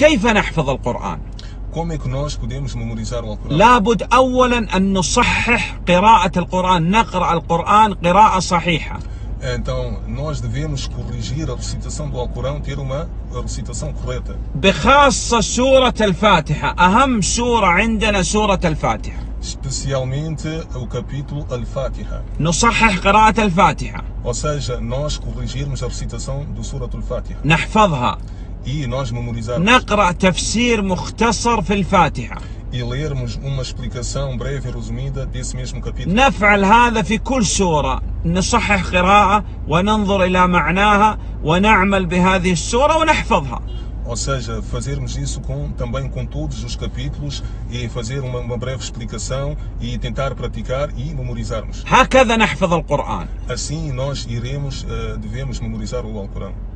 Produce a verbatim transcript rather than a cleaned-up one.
كيف نحفظ القرآن؟ Como é que nós podemos memorizar o Alcorão? لابد أولا أن نصحح قراءة القرآن، نقرأ القرآن قراءة صحيحة. Então, nós devemos corrigir a recitação do Alcorão, ter uma recitação correta. بخاصة سورة الفاتحة، أهم سورة عندنا سورة الفاتحة. Especialmente o capítulo Al-Fatiha. نصحح قراءة الفاتحة. Ou seja, nós corrigirmos a recitação do Surat Al-Fatiha. نحفظها. E nós memorizarmos. نقرأ تفسير مختصر في الفاتحة. E lermos uma explicação breve e resumida desse mesmo capítulo. نفعل هذا في كل سورة، نصحح قراءة وننظر إلى معناها ونعمل بهذه السورة ونحفظها. Ou seja, fazermos isso com, também com todos os capítulos e fazer uma, uma breve explicação e tentar praticar e memorizarmos. هكذا نحفظ القرآن. Assim nós iremos, devemos memorizar o Alcorão.